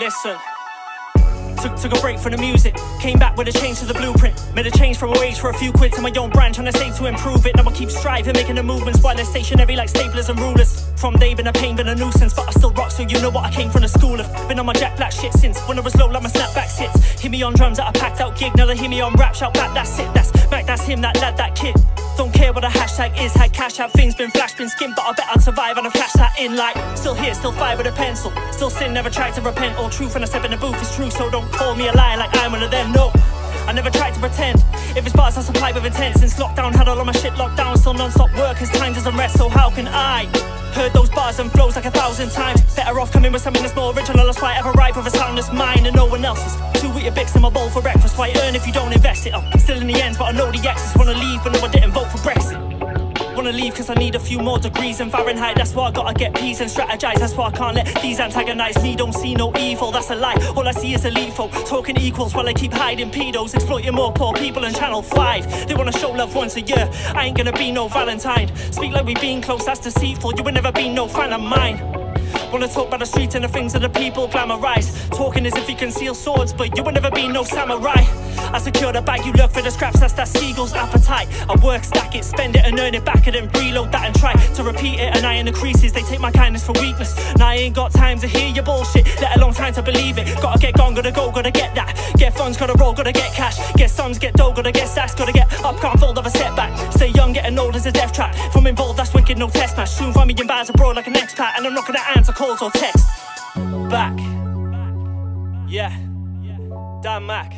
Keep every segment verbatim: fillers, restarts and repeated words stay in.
Listen. Took, took a break from the music, came back with a change to the blueprint. Made a change from a wage for a few quid to my own brand, trying to save to improve it. Now I keep striving, making the movements while they're stationary like staplers and rulers. From day been a pain, been a nuisance, but I still rock, so you know what I came from the school of. Been on my Jack Black shit since when I was low, like my snapback sits. Hear me on drums at a packed out gig, now they hear me on rap, shout back, that's it, that's Mac, that's him, that lad, that kid. Don't care what a hashtag is, had cash, had things, been flash, been skimmed, but I bet I'd survive and I've cashed that in like. Still here, still fight with a pencil, still sin, never tried to repent. All truth when I step in the booth is true, so don't call me a lie like I'm one of them, no. I never tried to pretend. If it's bars I supply with intent. Since lockdown, had all of my shit locked down. Still non-stop work, cause time doesn't rest, so how can I? Heard those bars and flows like a thousand times. Better off coming with something that's more original. That's why I ever ride with a sound that's mine and no one else's. Two with your bix in my bowl for breakfast. Why earn if you don't invest it? I'm still in the ends, but I know the exes wanna leave, but no, I didn't vote for Brexit. Wanna leave cause I need a few more degrees in Fahrenheit. That's why I gotta get peace and strategize. That's why I can't let these antagonize me. Don't see no evil, that's a lie. All I see is elite folk talking equals while I keep hiding pedos, exploiting more poor people in Channel five. They wanna show love once a year, I ain't gonna be no Valentine. Speak like we been close, that's deceitful. You ain't never been no fan of mine. Wanna talk about the streets and the things that the people glamorize. Talking as if you conceal swords, but you ain't never been no samurai. I secure the bag, you look for the scraps, that's that seagull's appetite. I work, stack it, spend it and earn it back, and then reload that and try to repeat it. And I in the creases, they take my kindness for weakness. Now I ain't got time to hear your bullshit, let alone time to believe it. Gotta get gone, gotta go, gotta get that. Get funds, gotta roll, gotta get cash. Get sums, get dough, gotta get sacks. Gotta get up, can't fold of a setback. Stay young, getting old as a death trap. From involved, that's wicked, no test match. Soon find me in bars abroad like an expat, and I'm not gonna answer calls or texts. Back. Yeah. Dan Mac.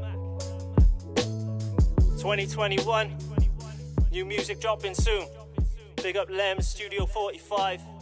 twenty twenty-one. New music dropping soon. Big up Lem, Studio forty-five.